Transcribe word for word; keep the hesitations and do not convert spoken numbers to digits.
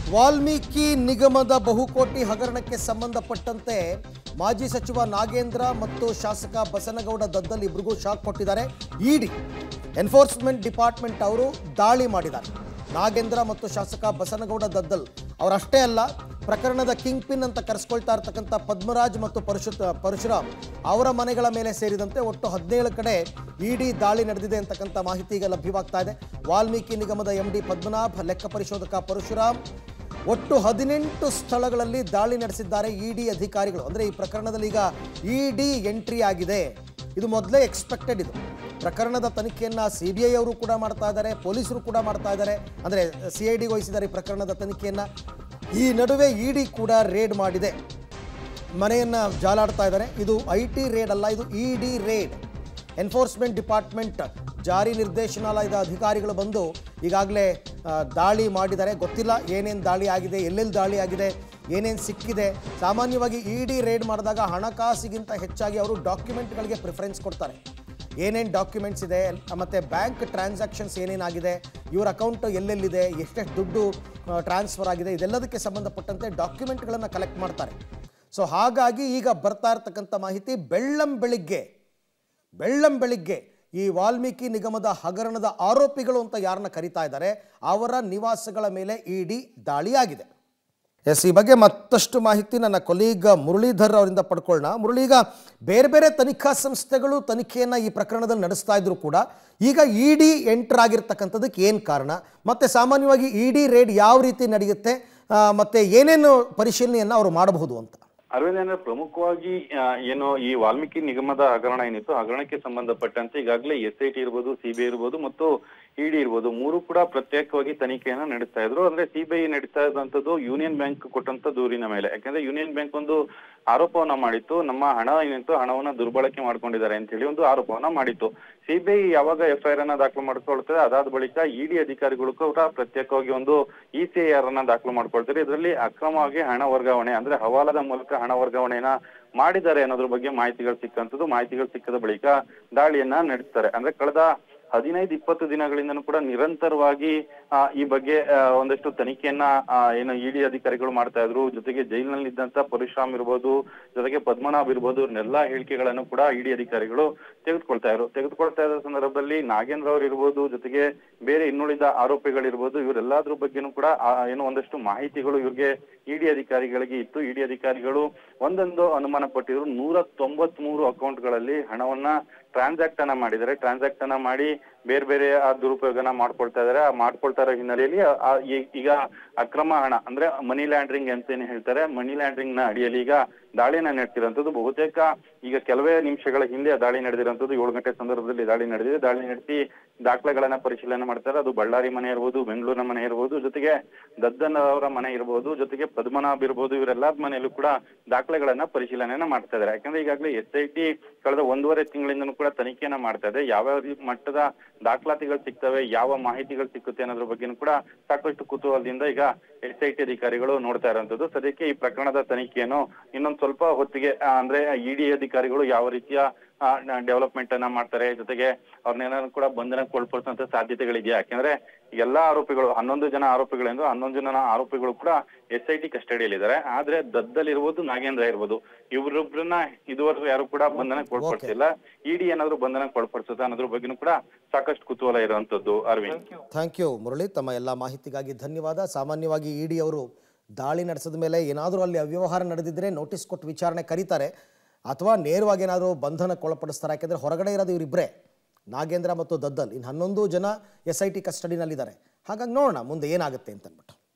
ವಾಲ್ಮೀಕಿ ನಿಗಮದ ಬಹುಕೋಟಿ ಹಗರಣಕ್ಕೆ ಸಂಬಂಧಪಟ್ಟಂತೆ ಮಾಜಿ ಸಚಿವ ನಾಗೇಂದ್ರ ಮತ್ತು ಶಾಸಕ ಬಸನಗೌಡ ದದ್ದಲ್ ಇಬ್ಬರಿಗೂ ಶಾಕ್ ಕೊಟ್ಟಿದ್ದಾರೆ. ಇಡಿ ಎನ್ಫೋರ್ಸ್ಮೆಂಟ್ ಡಿಪಾರ್ಟ್ಮೆಂಟ್ ಅವರು ದಾಳಿ ಮಾಡಿದ್ದಾರೆ. ನಾಗೇಂದ್ರ ಮತ್ತು ಶಾಸಕ ಬಸನಗೌಡ ದದ್ದಲ್ ಅವರಷ್ಟೇ ಅಲ್ಲ, ಪ್ರಕರಣದ ಕಿಂಗ್ ಪಿನ್ ಅಂತ ಕರೆಸ್ಕೊಳ್ತಾ ಇರತಕ್ಕಂಥ ಪದ್ಮರಾಜ್ ಮತ್ತು ಪರಶು ಪರಶುರಾಮ್ ಅವರ ಮನೆಗಳ ಮೇಲೆ ಸೇರಿದಂತೆ ಒಟ್ಟು ಹದಿನೇಳು ಕಡೆ ಇಡಿ ದಾಳಿ ನಡೆದಿದೆ ಅಂತಕ್ಕಂಥ ಮಾಹಿತಿ ಈಗ ಲಭ್ಯವಾಗ್ತಾ ಇದೆ. ವಾಲ್ಮೀಕಿ ನಿಗಮದ ಎಂ ಡಿ ಪದ್ಮನಾಭ್, ಲೆಕ್ಕ ಪರಿಶೋಧಕ ಪರಶುರಾಮ್, ಒಟ್ಟು ಹದಿನೆಂಟು ಸ್ಥಳಗಳಲ್ಲಿ ದಾಳಿ ನಡೆಸಿದ್ದಾರೆ ಇಡಿ ಅಧಿಕಾರಿಗಳು. ಅಂದರೆ ಈ ಪ್ರಕರಣದಲ್ಲಿ ಈಗ ಇಡಿ ಎಂಟ್ರಿ ಆಗಿದೆ. ಇದು ಮೊದಲೇ ಎಕ್ಸ್ಪೆಕ್ಟೆಡ್. ಇದು ಪ್ರಕರಣದ ತನಿಖೆಯನ್ನು ಸಿ ಬಿ ಐ ಅವರು ಕೂಡ ಮಾಡ್ತಾ ಇದ್ದಾರೆ, ಪೊಲೀಸರು ಕೂಡ ಮಾಡ್ತಾ ಇದ್ದಾರೆ, ಅಂದರೆ ಸಿ ಐ ಡಿಗೆ ವಹಿಸಿದ್ದಾರೆ ಈ ಪ್ರಕರಣದ ತನಿಖೆಯನ್ನು. ಈ ನಡುವೆ ಇಡಿ ಕೂಡ ರೇಡ್ ಮಾಡಿದೆ, ಮನೆಯನ್ನು ಜಾಲಾಡ್ತಾ ಇದ್ದಾರೆ. ಇದು ಐ ಟಿ ರೇಡ್ ಅಲ್ಲ, ಇದು E D raid. Enforcement department ಜಾರಿ ನಿರ್ದೇಶನಾಲಯದ ಅಧಿಕಾರಿಗಳು ಬಂದು ಈಗಾಗಲೇ ದಾಳಿ ಮಾಡಿದ್ದಾರೆ. ಗೊತ್ತಿಲ್ಲ ಏನೇನು ದಾಳಿ ಆಗಿದೆ, ಎಲ್ಲೆಲ್ಲಿ ದಾಳಿ ಆಗಿದೆ, ಏನೇನು ಸಿಕ್ಕಿದೆ. ಸಾಮಾನ್ಯವಾಗಿ ಇ ಡಿ ರೇಡ್ ಮಾಡಿದಾಗ ಹಣಕಾಸಿಗಿಂತ ಹೆಚ್ಚಾಗಿ ಅವರು ಡಾಕ್ಯುಮೆಂಟ್ಗಳಿಗೆ ಪ್ರಿಫರೆನ್ಸ್ ಕೊಡ್ತಾರೆ. ಏನೇನು ಡಾಕ್ಯುಮೆಂಟ್ಸ್ ಇದೆ, ಮತ್ತು ಬ್ಯಾಂಕ್ ಟ್ರಾನ್ಸಾಕ್ಷನ್ಸ್ ಏನೇನಾಗಿದೆ, ಇವರ ಅಕೌಂಟ್ ಎಲ್ಲೆಲ್ಲಿದೆ, ಎಷ್ಟೆಷ್ಟು ದುಡ್ಡು ಟ್ರಾನ್ಸ್ಫರ್ ಆಗಿದೆ, ಇದೆಲ್ಲದಕ್ಕೆ ಸಂಬಂಧಪಟ್ಟಂತೆ ಡಾಕ್ಯುಮೆಂಟ್ಗಳನ್ನು ಕಲೆಕ್ಟ್ ಮಾಡ್ತಾರೆ. ಸೊ ಹಾಗಾಗಿ ಈಗ ಬರ್ತಾ ಇರ್ತಕ್ಕಂಥ ಮಾಹಿತಿ, ಬೆಳ್ಳಂ ಬೆಳಿಗ್ಗೆ ಬೆಳ್ಳಂ ಬೆಳಿಗ್ಗೆ ಈ ವಾಲ್ಮೀಕಿ ನಿಗಮದ ಹಗರಣದ ಆರೋಪಿಗಳು ಅಂತ ಯಾರನ್ನ ಕರೀತಾ ಇದ್ದಾರೆ ಅವರ ನಿವಾಸಗಳ ಮೇಲೆ ಇಡಿ ದಾಳಿಯಾಗಿದೆ. ಎಸ್, ಈ ಬಗ್ಗೆ ಮತ್ತಷ್ಟು ಮಾಹಿತಿ ನನ್ನ ಕೊಲೀಗ್ ಮುರಳೀಧರ್ ಅವರಿಂದ ಪಡ್ಕೊಳ್ಳೋಣ. ಮುರಳಿ, ಈಗ ಬೇರೆ ಬೇರೆ ತನಿಖಾ ಸಂಸ್ಥೆಗಳು ತನಿಖೆಯನ್ನು ಈ ಪ್ರಕರಣದಲ್ಲಿ ನಡೆಸ್ತಾ ಇದ್ರು ಕೂಡ ಈಗ ಇಡಿ ಎಂಟರ್ ಆಗಿರ್ತಕ್ಕಂಥದಕ್ಕೆ ಏನು ಕಾರಣ, ಮತ್ತು ಸಾಮಾನ್ಯವಾಗಿ ಇಡಿ ರೇಡ್ ಯಾವ ರೀತಿ ನಡೆಯುತ್ತೆ, ಮತ್ತು ಏನೇನು ಪರಿಶೀಲನೆಯನ್ನು ಅವರು ಮಾಡಬಹುದು ಅಂತ? ಅರವಿಂದ್, ಅಂದ್ರೆ ಪ್ರಮುಖವಾಗಿ ಏನು ಈ ವಾಲ್ಮೀಕಿ ನಿಗಮದ ಹಗರಣ ಏನಿತ್ತು, ಹಗರಣಕ್ಕೆ ಸಂಬಂಧಪಟ್ಟಂತೆ ಈಗಾಗಲೇ ಎಸ್ ಐ ಟಿ ಇರ್ಬೋದು, ಸಿಬಿಐ ಇರ್ಬೋದು ಮತ್ತು ಇಡಿ ಇರ್ಬೋದು, ಮೂರು ಕೂಡ ಪ್ರತ್ಯೇಕವಾಗಿ ತನಿಖೆಯನ್ನ ನಡೆಸ್ತಾ ಇದ್ರು. ಅಂದ್ರೆ ಸಿಬಿಐ ನಡೆಸ್ತಾ ಇದ್ದಂಥದ್ದು ಯೂನಿಯನ್ ಬ್ಯಾಂಕ್ ಕೊಟ್ಟಂತ ದೂರಿನ ಮೇಲೆ. ಯಾಕಂದ್ರೆ ಯೂನಿಯನ್ ಬ್ಯಾಂಕ್ ಒಂದು ಆರೋಪವನ್ನ ಮಾಡಿತ್ತು, ನಮ್ಮ ಹಣ ಏನಿತ್ತು ಹಣವನ್ನ ದುರ್ಬಳಕೆ ಮಾಡ್ಕೊಂಡಿದ್ದಾರೆ ಅಂತ ಹೇಳಿ ಒಂದು ಆರೋಪವನ್ನ ಮಾಡಿತ್ತು. ಸಿಬಿಐ ಯಾವಾಗ ಎಫ್ ಐ ಆರ್ ಅನ್ನ ದಾಖಲು ಮಾಡ್ಕೊಳ್ತಾರೆ, ಅದಾದ ಬಳಿಕ ಇಡಿ ಅಧಿಕಾರಿಗಳು ಕೂಡ ಪ್ರತ್ಯೇಕವಾಗಿ ಒಂದು ಇ ಸಿ ಐ ಆರ್ ಅನ್ನ ದಾಖಲು ಮಾಡ್ಕೊಳ್ತಾರೆ. ಇದರಲ್ಲಿ ಅಕ್ರಮವಾಗಿ ಹಣ ವರ್ಗಾವಣೆ ಅಂದ್ರೆ ಹವಾಲದ ಮೂಲಕ ಹಣ ವರ್ಗಾವಣೆಯನ್ನ ಮಾಡಿದ್ದಾರೆ ಅನ್ನೋದ್ರ ಬಗ್ಗೆ ಮಾಹಿತಿಗಳು ಸಿಕ್ಕಂಥದ್ದು. ಮಾಹಿತಿಗಳು ಸಿಕ್ಕದ ಬಳಿಕ ದಾಳಿಯನ್ನ ನಡೆಸ್ತಾರೆ. ಅಂದ್ರೆ ಕಳೆದ ಹದಿನೈದು ಇಪ್ಪತ್ತು ದಿನಗಳಿಂದನೂ ಕೂಡ ನಿರಂತರವಾಗಿ ಆ ಈ ಬಗ್ಗೆ ಒಂದಷ್ಟು ತನಿಖೆಯನ್ನ ಏನು ಇಡಿ ಅಧಿಕಾರಿಗಳು ಮಾಡ್ತಾ ಇದ್ರು. ಜೊತೆಗೆ ಜೈಲಿನಲ್ಲಿ ಇದ್ದಂತ ಪರಶುರಾಮ್ ಇರ್ಬೋದು, ಜೊತೆಗೆ ಪದ್ಮನಾಭ್ ಇರ್ಬೋದು, ಇವ್ರನ್ನೆಲ್ಲಾ ಹೇಳಿಕೆಗಳನ್ನು ಕೂಡ ಇಡಿ ಅಧಿಕಾರಿಗಳು ತೆಗೆದುಕೊಳ್ತಾ ಇದ್ರು. ತೆಗೆದುಕೊಳ್ತಾ ಇದ್ದ ಸಂದರ್ಭದಲ್ಲಿ ನಾಗೇಂದ್ರ ಅವರು ಇರ್ಬೋದು, ಜೊತೆಗೆ ಬೇರೆ ಇನ್ನುಳಿದ ಆರೋಪಿಗಳಿರ್ಬೋದು, ಇವರೆಲ್ಲದ್ರ ಬಗ್ಗೆನೂ ಕೂಡ ಏನು ಒಂದಷ್ಟು ಮಾಹಿತಿಗಳು ಇವ್ರಿಗೆ ಇಡಿ ಅಧಿಕಾರಿಗಳಿಗೆ ಇತ್ತು. ಇಡಿ ಅಧಿಕಾರಿಗಳು ಒಂದೊಂದು ಅನುಮಾನ ಪಟ್ಟಿದ್ರು. ನೂರ ತೊಂಬತ್ ಮೂರು ಅಕೌಂಟ್ಗಳಲ್ಲಿ ಹಣವನ್ನ ಟ್ರಾನ್ಸಾಕ್ಟ್ ಅನ್ನ ಮಾಡಿದ್ದಾರೆ. ಟ್ರಾನ್ಸಾಕ್ಟ್ ಅನ್ನ ಮಾಡಿ ಬೇರೆ ಬೇರೆ ಆ ದುರುಪಯೋಗನ ಮಾಡ್ಕೊಳ್ತಾ ಇದಾರೆ. ಆ ಮಾಡ್ಕೊಳ್ತಾ ಇರೋ ಹಿನ್ನೆಲೆಯಲ್ಲಿ ಈಗ ಅಕ್ರಮ ಹಣ ಅಂದ್ರೆ ಮನಿ ಲ್ಯಾಂಡ್ರಿಂಗ್ ಅಂತ ಏನ್ ಹೇಳ್ತಾರೆ, ಮನಿ ಲ್ಯಾಂಡ್ರಿಂಗ್ ನ ಅಡಿಯಲ್ಲಿ ಈಗ ದಾಳಿನ ನಡೆಸಿರೋಂಥದ್ದು. ಬಹುತೇಕ ಈಗ ಕೆಲವೇ ನಿಮಿಷಗಳ ಹಿಂದೆ ದಾಳಿ ನಡೆದಿರೋಂಥದ್ದು. ಏಳು ಗಂಟೆ ಸಂದರ್ಭದಲ್ಲಿ ದಾಳಿ ನಡೆದಿದೆ. ದಾಳಿ ನಡೆಸಿ ದಾಖಲೆಗಳನ್ನ ಪರಿಶೀಲನೆ ಮಾಡ್ತಾರೆ. ಅದು ಬಳ್ಳಾರಿ ಮನೆ ಇರ್ಬೋದು, ಬೆಂಗಳೂರಿನ ಮನೆ ಇರ್ಬೋದು, ಜೊತೆಗೆ ದದ್ದನ್ ಅವರ ಮನೆ ಇರ್ಬೋದು, ಜೊತೆಗೆ ಪದ್ಮನಾಭ್ ಇರ್ಬೋದು, ಇವರೆಲ್ಲಾ ಮನೆಯಲ್ಲೂ ಕೂಡ ದಾಖಲೆಗಳನ್ನ ಪರಿಶೀಲನೆಯನ್ನ ಮಾಡ್ತಾ ಇದ್ದಾರೆ. ಯಾಕಂದ್ರೆ ಈಗಾಗಲೇ ಎಸ್ ಐ ಟಿ ಕಳೆದ ಒಂದೂವರೆ ತಿಂಗಳಿಂದನೂ ಕೂಡ ತನಿಖೆಯನ್ನ ಮಾಡ್ತಾ ಇದೆ. ಯಾವ್ಯಾವ ಮಟ್ಟದ ದಾಖಲಾತಿಗಳು ಸಿಗ್ತವೆ, ಯಾವ ಮಾಹಿತಿಗಳು ಸಿಕ್ಕುತ್ತೆ ಅನ್ನೋದ್ರ ಬಗ್ಗೆನೂ ಕೂಡ ಸಾಕಷ್ಟು ಕುತೂಹಲದಿಂದ ಈಗ ಎಸ್ ಐ ಟಿ ಅಧಿಕಾರಿಗಳು ನೋಡ್ತಾ ಇರುವಂತದ್ದು. ಸದ್ಯಕ್ಕೆ ಈ ಪ್ರಕರಣದ ತನಿಖೆಯನ್ನು ಇನ್ನೊಂದು ಸ್ವಲ್ಪ ಹೊತ್ತಿಗೆ ಅಂದ್ರೆ ಇಡಿ ಅಧಿಕಾರಿಗಳು ಯಾವ ರೀತಿಯ ಡೆವಲಪ್ಮೆಂಟ್ ಅನ್ನ ಮಾಡ್ತಾರೆ, ಜೊತೆಗೆ ಅವ್ರನ್ನೇನಾದ್ರು ಕೂಡ ಬಂಧನಕ್ಕೆ ಒಳಪಡಿಸುವಂತ ಸಾಧ್ಯತೆಗಳಿದೆಯಾ? ಯಾಕಂದ್ರೆ ಎಲ್ಲಾ ಆರೋಪಿಗಳು ಹನ್ನೊಂದು ಜನ ಆರೋಪಿಗಳೆಂದು ಹನ್ನೊಂದು ಜನ ಆರೋಪಿಗಳು ಕೂಡ ಎಸ್ ಐ ಟಿ ಕಸ್ಟಡಿಯಲ್ಲಿ ಇದ್ದಾರೆ. ಆದ್ರೆ ದದ್ದಲ್ ಇರ್ಬೋದು, ನಾಗೇಂದ್ರ ಇರ್ಬೋದು, ಇವರೊಬ್ಬರನ್ನ ಇದುವರೆಗೂ ಯಾರು ಕೂಡ ಬಂಧನಕ್ಕೆ ಒಳಪಡಿಸಿಲ್ಲ. ಇಡಿ ಏನಾದ್ರು ಬಂಧನಕ್ಕೆ ಒಳಪಡಿಸುತ್ತೆ ಅನ್ನೋದ್ರ ಬಗ್ಗೆನೂ ಕೂಡ ಸಾಕಷ್ಟು ಕುತೂಹಲ ಇರುವಂತದ್ದು. ಅರವಿಂದ್, ಥ್ಯಾಂಕ್ ಯು ಮುರಳಿ, ತಮ್ಮ ಎಲ್ಲ ಮಾಹಿತಿಗಾಗಿ ಧನ್ಯವಾದ. ಸಾಮಾನ್ಯವಾಗಿ ಇಡಿ ಅವರು ದಾಳಿ ನಡೆಸಿದ ಮೇಲೆ ಏನಾದರೂ ಅಲ್ಲಿ ಅವ್ಯವಹಾರ ನಡೆದಿದ್ರೆ ನೋಟಿಸ್ ಕೊಟ್ಟು ವಿಚಾರಣೆ ಕರೀತಾರೆ, ಅಥವಾ ನೇರವಾಗಿ ಏನಾದರೂ ಬಂಧನಕ್ಕೆ ಒಳಪಡಿಸ್ತಾರೆ. ಯಾಕೆಂದರೆ ಹೊರಗಡೆ ಇರೋದು ಇವರಿಬ್ಬರೇ, ನಾಗೇಂದ್ರ ಮತ್ತು ದದ್ದಲ್. ಇನ್ನು ಹನ್ನೊಂದು ಜನ ಎಸ್ ಐ ಟಿ ಕಸ್ಟಡಿನಲ್ಲಿದ್ದಾರೆ. ಹಾಗಾಗಿ ನೋಡೋಣ ಮುಂದೆ ಏನಾಗುತ್ತೆ ಅಂತಂದ್ಬಿಟ್ಟು.